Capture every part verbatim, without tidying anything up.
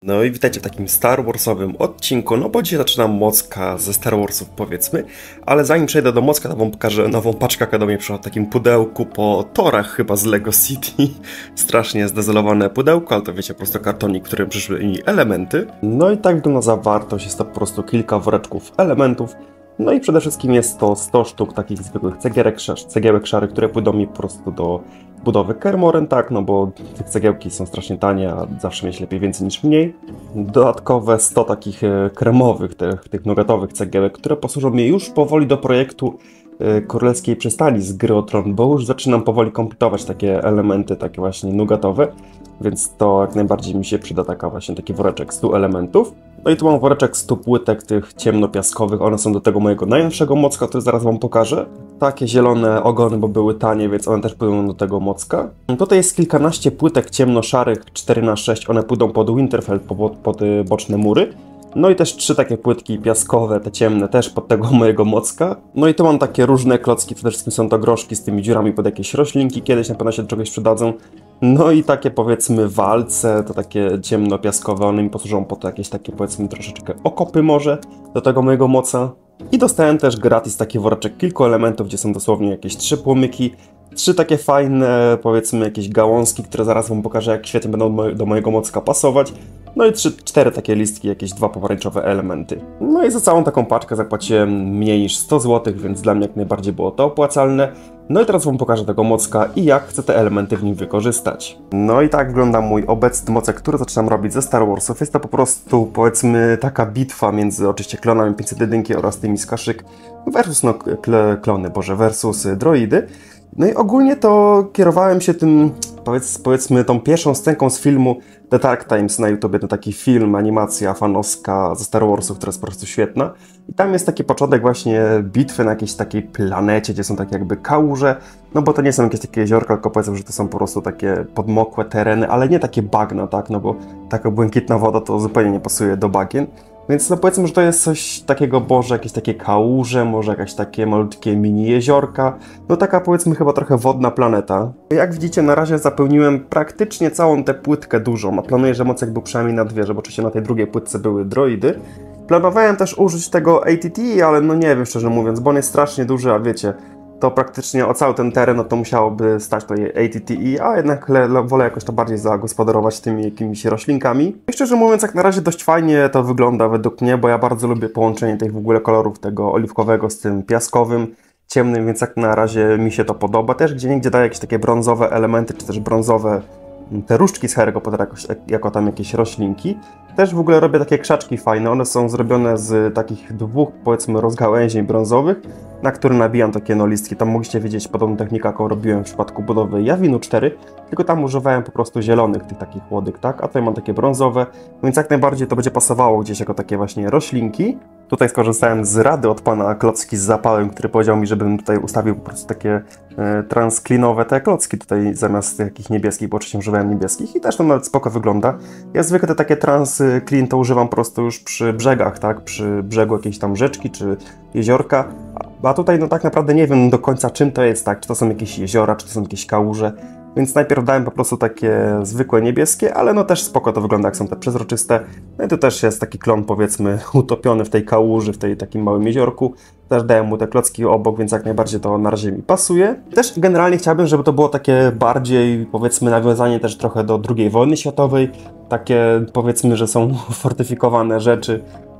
No i witajcie w takim Star Warsowym odcinku, no bo dzisiaj zaczynam mocka ze Star Warsów, powiedzmy, ale zanim przejdę do mocka, to wam pokażę nową paczkę, jaka do mnie przyszła w takim pudełku po torach chyba z Lego City. Strasznie zdezolowane pudełko, ale to wiecie, po prostu kartonik, w którym przyszły mi elementy. No i tak wygląda zawartość, jest to po prostu kilka woreczków elementów. No i przede wszystkim jest to sto sztuk takich zwykłych cegierek, cegiełek szarych, które pójdą mi po prostu do budowy Kermoren, tak, no bo tych cegiełki są strasznie tanie, a zawsze mieć lepiej więcej niż mniej. Dodatkowe sto takich kremowych, tych, tych nugatowych cegiełek, które posłużą mi już powoli do projektu Królewskiej Przystani z Gry o Tron, bo już zaczynam powoli kompletować takie elementy, takie właśnie nugatowe, więc to jak najbardziej mi się przyda taka właśnie taki woreczek stu elementów. No i tu mam woreczek stu płytek tych ciemnopiaskowych, one są do tego mojego najnowszego mocka, który zaraz wam pokażę. Takie zielone ogony, bo były tanie, więc one też pójdą do tego mocka. Tutaj jest kilkanaście płytek ciemnoszarych cztery na sześć, one pójdą pod Winterfell, pod, pod boczne mury. No i też trzy takie płytki piaskowe, te ciemne, też pod tego mojego mocka. No i tu mam takie różne klocki, przede wszystkim są to groszki z tymi dziurami pod jakieś roślinki, kiedyś na pewno się do czegoś przydadzą. No i takie powiedzmy walce, to takie ciemno-piaskowe, one mi posłużą po to jakieś takie powiedzmy troszeczkę okopy może do tego mojego moca. I dostałem też gratis taki woreczek kilku elementów, gdzie są dosłownie jakieś trzy płomyki, trzy takie fajne powiedzmy jakieś gałązki, które zaraz wam pokażę jak świetnie będą do mojego mocka pasować. No i trzy, cztery takie listki, jakieś dwa pomarańczowe elementy. No i za całą taką paczkę zapłaciłem mniej niż sto złotych, więc dla mnie jak najbardziej było to opłacalne. No i teraz wam pokażę tego mocka i jak chcę te elementy w nim wykorzystać. No i tak wygląda mój obecny mocek, który zaczynam robić ze Star Warsów. Jest to po prostu powiedzmy taka bitwa między oczywiście klonami pięćset jeden oraz tymi z kaszyk versus no klony, boże, versus droidy. No i ogólnie to kierowałem się tym, powiedz, powiedzmy, tą pierwszą scenką z filmu The Dark Times na YouTubie, to taki film, animacja fanowska ze Star Warsów, która jest po prostu świetna. I tam jest taki początek właśnie bitwy na jakiejś takiej planecie, gdzie są takie jakby kałuże, no bo to nie są jakieś takie jeziorka, tylko powiedzmy, że to są po prostu takie podmokłe tereny, ale nie takie bagna, tak, no bo taka błękitna woda to zupełnie nie pasuje do bagien. Więc no powiedzmy, że to jest coś takiego, boże, jakieś takie kałuże, może jakieś takie malutkie mini jeziorka. No taka powiedzmy chyba trochę wodna planeta. Jak widzicie, na razie zapełniłem praktycznie całą tę płytkę dużą, a planuję, że mocek był przynajmniej na dwie, żeby oczywiście na tej drugiej płytce były droidy. Planowałem też użyć tego A T T, ale no nie wiem szczerze mówiąc, bo on jest strasznie duży, a wiecie, to praktycznie o cały ten teren, no to musiałoby stać to A T T E, a jednak wolę jakoś to bardziej zagospodarować tymi jakimiś roślinkami. I szczerze mówiąc, jak na razie dość fajnie to wygląda według mnie, bo ja bardzo lubię połączenie tych w ogóle kolorów, tego oliwkowego z tym piaskowym, ciemnym, więc jak na razie mi się to podoba. Też gdzieniegdzie daję jakieś takie brązowe elementy, czy też brązowe te różdżki z Harry'ego Pottera jakoś, jako tam jakieś roślinki. Też w ogóle robię takie krzaczki fajne, one są zrobione z takich dwóch powiedzmy rozgałęzień brązowych, na które nabijam takie no listki. Tam mogliście widzieć podobną technikę, jaką robiłem w przypadku budowy Yavinu cztery, tylko tam używałem po prostu zielonych tych takich łodyg, tak? A tutaj mam takie brązowe, więc jak najbardziej to będzie pasowało gdzieś jako takie właśnie roślinki. Tutaj skorzystałem z rady od pana Klocki z zapałem, który powiedział mi, żebym tutaj ustawił po prostu takie e, transklinowe te klocki tutaj zamiast takich niebieskich, bo oczywiście używałem niebieskich i też to nawet spoko wygląda. Ja zwykle te takie transklin to używam po prostu już przy brzegach, tak? Przy brzegu jakiejś tam rzeczki czy jeziorka. A tutaj no tak naprawdę nie wiem do końca czym to jest, tak? Czy to są jakieś jeziora, czy to są jakieś kałuże. Więc najpierw dałem po prostu takie zwykłe niebieskie, ale no też spoko to wygląda, jak są te przezroczyste. No i tu też jest taki klon powiedzmy utopiony w tej kałuży, w tej takim małym jeziorku. Też dałem mu te klocki obok, więc jak najbardziej to na razie mi pasuje. Też generalnie chciałbym, żeby to było takie bardziej powiedzmy nawiązanie też trochę do drugiej wojny światowej. Takie powiedzmy, że są fortyfikowane rzeczy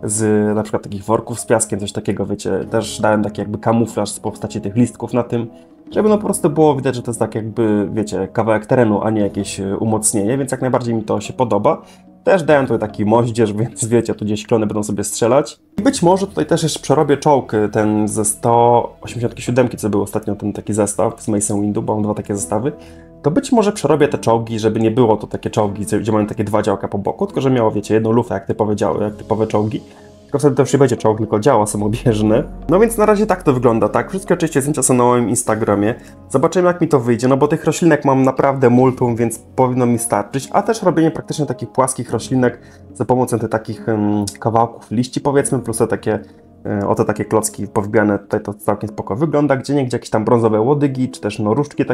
z na przykład takich worków z piaskiem, coś takiego, wiecie. Też dałem taki jakby kamuflaż w postaci tych listków na tym, żeby no po prostu było widać, że to jest tak jakby, wiecie, kawałek terenu, a nie jakieś umocnienie, więc jak najbardziej mi to się podoba. Też dałem tutaj taki moździerz, więc wiecie, tu gdzieś klony będą sobie strzelać. I być może tutaj też jeszcze przerobię czołg, ten ze sto osiemdziesiąt siedem, co był ostatnio ten taki zestaw z Mace Windu, bo mam dwa takie zestawy. To być może przerobię te czołgi, żeby nie było to takie czołgi, gdzie mają takie dwa działka po boku, tylko że miało, wiecie, jedną lufę, jak typowe działy, jak typowe czołgi. Tylko wtedy to już nie będzie czołg, tylko działa samobieżne. No więc na razie tak to wygląda, tak? Wszystkie oczywiście zdjęcia są na moim Instagramie. Zobaczymy jak mi to wyjdzie, no bo tych roślinek mam naprawdę multum, więc powinno mi starczyć. A też robienie praktycznie takich płaskich roślinek za pomocą tych takich um, kawałków liści powiedzmy, plus te takie um, oto takie klocki powbijane, tutaj to całkiem spoko wygląda. Gdzieniegdzie jakieś tam brązowe łodygi, czy też no różdżki takie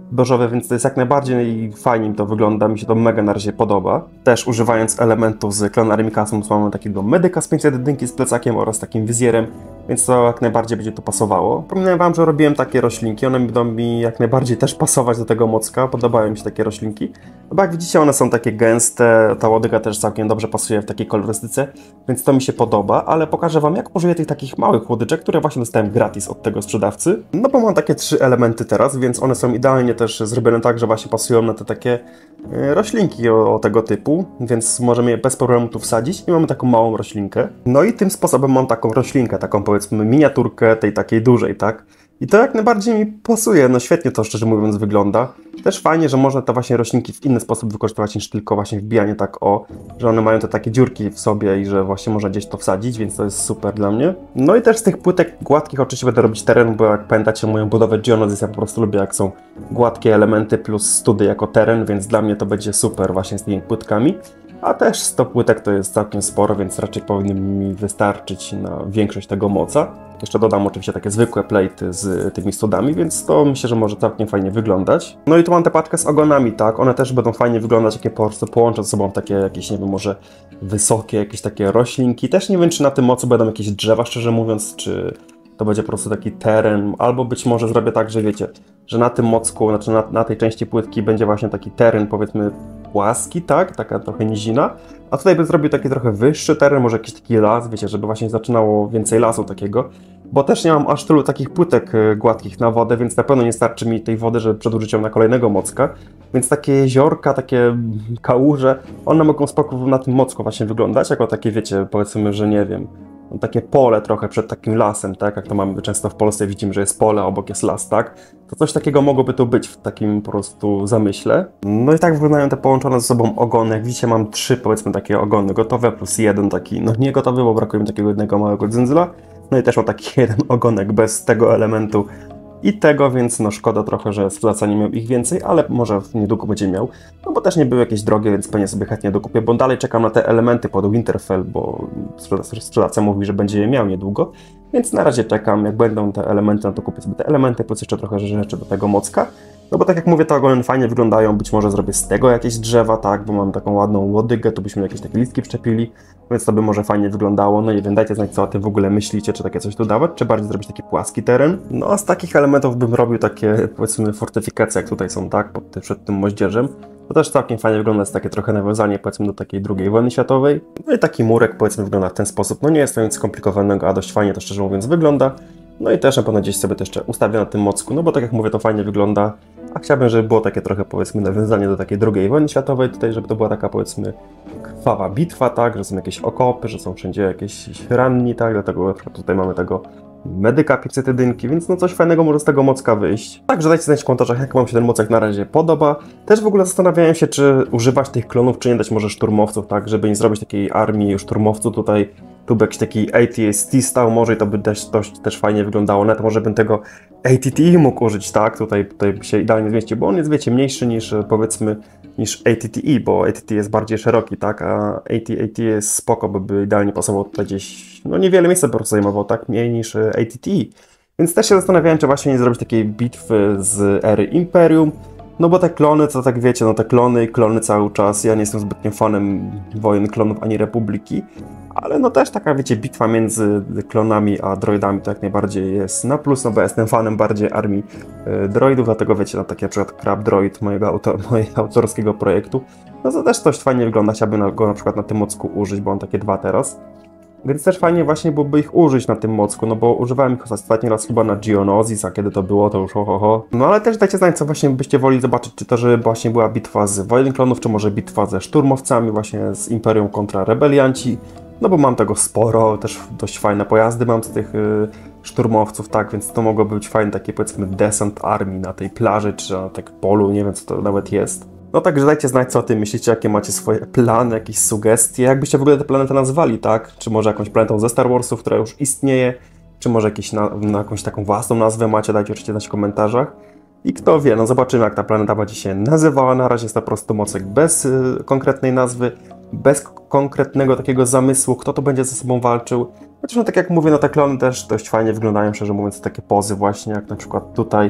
beżowe, więc to jest jak najbardziej fajnie mi to wygląda, mi się to mega na razie podoba. Też używając elementów z Clonarmi Cosmos mamy takiego medyka z pięćset jedynki z plecakiem oraz takim wizjerem, więc to jak najbardziej będzie tu pasowało. Przypominam wam, że robiłem takie roślinki, one będą mi jak najbardziej też pasować do tego mocka, podobają mi się takie roślinki. No bo jak widzicie, one są takie gęste, ta łodyga też całkiem dobrze pasuje w takiej kolorystyce, więc to mi się podoba, ale pokażę wam, jak użyję tych takich małych łodyczek, które właśnie dostałem gratis od tego sprzedawcy. No bo mam takie trzy elementy teraz, więc one są idealnie też zrobione tak, że właśnie pasują na te takie roślinki o, o tego typu, więc możemy je bez problemu tu wsadzić i mamy taką małą roślinkę. No i tym sposobem mam taką roślinkę, taką powiedzmy miniaturkę tej takiej dużej, tak? I to jak najbardziej mi pasuje, no świetnie to szczerze mówiąc wygląda. Też fajnie, że można te właśnie roślinki w inny sposób wykorzystywać niż tylko właśnie wbijanie tak o, że one mają te takie dziurki w sobie i że właśnie można gdzieś to wsadzić, więc to jest super dla mnie. No i też z tych płytek gładkich oczywiście będę robić teren, bo jak pamiętacie moją budowę Geonosis, ja po prostu lubię jak są gładkie elementy plus study jako teren, więc dla mnie to będzie super właśnie z tymi płytkami. A też sto płytek to jest całkiem sporo, więc raczej powinny mi wystarczyć na większość tego moca. Jeszcze dodam oczywiście takie zwykłe plate z tymi studami, więc to myślę, że może całkiem fajnie wyglądać. No i tu mam tę paczkę z ogonami, tak? One też będą fajnie wyglądać, jak je po prostu połączę ze sobą takie jakieś, nie wiem, może wysokie, jakieś takie roślinki. Też nie wiem, czy na tym mocu będą jakieś drzewa, szczerze mówiąc, czy to będzie po prostu taki teren, albo być może zrobię tak, że wiecie, że na tym mocku, znaczy na, na tej części płytki będzie właśnie taki teren, powiedzmy, płaski, tak? Taka trochę nizina, a tutaj bym zrobił taki trochę wyższy teren, może jakiś taki las, wiecie, żeby właśnie zaczynało więcej lasu takiego, bo też nie mam aż tylu takich płytek gładkich na wodę, więc na pewno nie starczy mi tej wody, żeby przedłużyć ją na kolejnego mocka, więc takie jeziorka, takie kałuże, one mogą spoko na tym mocku właśnie wyglądać, jako takie, wiecie, powiedzmy, że nie wiem, takie pole trochę przed takim lasem, tak? Jak to mamy często w Polsce, widzimy, że jest pole, obok jest las, tak? To coś takiego mogłoby tu być w takim po prostu zamyśle. No i tak wyglądają te połączone ze sobą ogony. Jak widzicie, mam trzy, powiedzmy, takie ogony gotowe, plus jeden taki, no nie gotowy, bo brakuje mi takiego jednego małego dzyndzla. No i też mam taki jeden ogonek bez tego elementu i tego, więc no szkoda trochę, że sprzedawca nie miał ich więcej, ale może niedługo będzie miał. No bo też nie były jakieś drogie, więc pewnie sobie chętnie dokupię, bo dalej czekam na te elementy pod Winterfell, bo sprzedawca mówi, że będzie je miał niedługo. Więc na razie czekam, jak będą te elementy, no to kupię sobie te elementy, plus jeszcze trochę rzeczy do tego mocka. No bo tak jak mówię, te ogony fajnie wyglądają, być może zrobię z tego jakieś drzewa, tak, bo mam taką ładną łodygę, tu byśmy jakieś takie listki przyczepili, więc to by może fajnie wyglądało. No i wiem, dajcie znać, co o tym w ogóle myślicie, czy takie coś tu dawać, czy bardziej zrobić taki płaski teren. No a z takich elementów bym robił takie, powiedzmy, fortyfikacje, jak tutaj są, tak, pod, przed tym moździerzem. To też całkiem fajnie wygląda, jest takie trochę nawiązanie, powiedzmy, do takiej drugiej wojny światowej. No i taki murek, powiedzmy, wygląda w ten sposób. No nie jest to nic skomplikowanego, a dość fajnie to, szczerze mówiąc, wygląda. No i też na pewno gdzieś sobie to jeszcze ustawię na tym mocku, no bo tak jak mówię, to fajnie wygląda. A chciałbym, żeby było takie trochę, powiedzmy, nawiązanie do takiej drugiej wojny światowej tutaj, żeby to była taka, powiedzmy, krwawa bitwa, tak, że są jakieś okopy, że są wszędzie jakieś ranni, tak, dlatego na przykład tutaj mamy tego medyka pięćset jeden, więc no coś fajnego może z tego mocka wyjść. Także dajcie znać w komentarzach, jak wam się ten mocek na razie podoba. Też w ogóle zastanawiałem się, czy używać tych klonów, czy nie dać może szturmowców, tak, żeby nie zrobić takiej armii szturmowców tutaj. Tu by jakiś taki A T S T stał może i to by też, też, też fajnie wyglądało. Nawet może bym tego A T T E mógł użyć, tak? Tutaj, tutaj by się idealnie zmieścił, bo on jest, wiecie, mniejszy niż, powiedzmy, niż A T T E, bo A T T jest bardziej szeroki, tak? A A T jest spoko, bo by idealnie pasował tutaj gdzieś, no niewiele miejsca po prostu zajmował, tak? Mniej niż A T T E. Więc też się zastanawiałem, czy właśnie nie zrobić takiej bitwy z ery Imperium. No bo te klony, to tak wiecie, no te klony i klony cały czas. Ja nie jestem zbytnio fanem wojen klonów ani Republiki. Ale no też taka, wiecie, bitwa między klonami a droidami to jak najbardziej jest na plus, no bo ja jestem fanem bardziej armii y, droidów, dlatego wiecie, no taki na przykład Crab Droid mojego, auto, mojego autorskiego projektu, no to też coś fajnie wygląda, chciałbym go na przykład na tym mocku użyć, bo mam takie dwa teraz. Więc też fajnie właśnie byłoby ich użyć na tym mocku, no bo używałem ich ostatni raz chyba na Geonosis, a kiedy to było, to już ho, ho, ho. No ale też dajcie znać, co właśnie byście woli zobaczyć, czy to, żeby właśnie była bitwa z Wojen Klonów, czy może bitwa ze szturmowcami, właśnie z Imperium kontra rebelianci. No bo mam tego sporo, też dość fajne pojazdy mam z tych y, szturmowców, tak, więc to mogłoby być fajne takie, powiedzmy, desant armii na tej plaży, czy na tak polu, nie wiem, co to nawet jest. No także dajcie znać, co o tym myślicie, jakie macie swoje plany, jakieś sugestie, jakbyście w ogóle te planety nazwali, tak? Czy może jakąś planetą ze Star Warsów, która już istnieje, czy może jakieś na, na jakąś taką własną nazwę macie, dajcie oczywiście znać w komentarzach. I kto wie, no zobaczymy, jak ta planeta będzie się nazywała. Na razie jest to po prostu mocek bez y, konkretnej nazwy, bez konkretnego takiego zamysłu, kto to będzie ze sobą walczył. Chociaż no tak jak mówię, no te klony też dość fajnie wyglądają, szczerze mówiąc, takie pozy właśnie, jak na przykład tutaj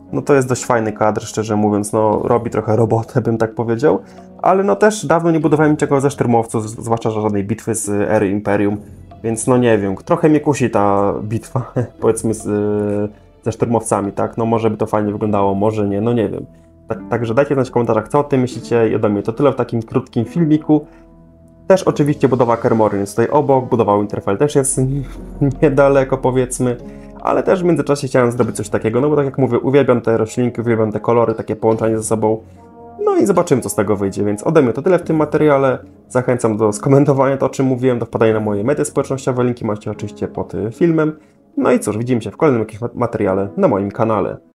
No to jest dość fajny kadr, szczerze mówiąc, no robi trochę robotę, bym tak powiedział, ale no też dawno nie budowałem niczego ze szturmowców, zwłaszcza żadnej bitwy z ery Imperium, więc no nie wiem, trochę mnie kusi ta bitwa, powiedzmy z, ze szturmowcami, tak, no może by to fajnie wyglądało, może nie, no nie wiem. Tak, także dajcie znać w komentarzach, co o tym myślicie i ode mnie to tyle w takim krótkim filmiku. Też oczywiście budowa Kermorin jest tutaj obok, budowa Winterfell też jest niedaleko, powiedzmy, ale też w międzyczasie chciałem zrobić coś takiego, no bo tak jak mówię, uwielbiam te roślinki, uwielbiam te kolory, takie połączenie ze sobą, no i zobaczymy, co z tego wyjdzie, więc ode mnie to tyle w tym materiale. Zachęcam do skomentowania to, o czym mówiłem, do wpadania na moje media społecznościowe, linki macie oczywiście pod filmem. No i cóż, widzimy się w kolejnym jakimś materiale na moim kanale.